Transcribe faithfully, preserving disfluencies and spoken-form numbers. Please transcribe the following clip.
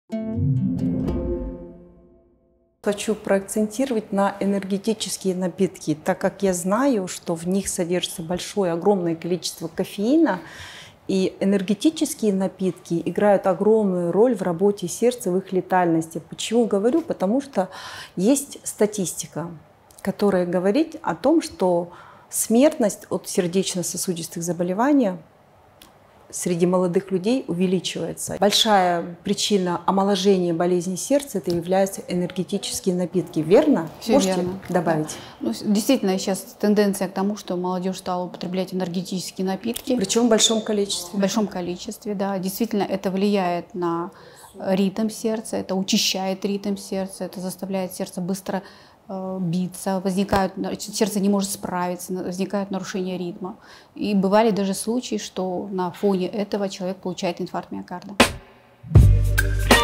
Хочу проакцентировать на энергетические напитки, так как я знаю, что в них содержится большое, огромное количество кофеина, и энергетические напитки играют огромную роль в работе сердца, в их летальности. Почему говорю? Потому что есть статистика, которая говорит о том, что смертность от сердечно-сосудистых заболеваний среди молодых людей увеличивается. Большая причина омоложения болезни сердца — это являются энергетические напитки. Верно? Все Можете верно. добавить? Да. Ну, действительно, сейчас тенденция к тому, что молодежь стала употреблять энергетические напитки. Причем в большом количестве. В большом количестве, да. Действительно, это влияет на ритм сердца, это учащает ритм сердца, это заставляет сердце быстро биться, возникают, сердце не может справиться, возникают нарушения ритма. И бывали даже случаи, что на фоне этого человек получает инфаркт миокарда.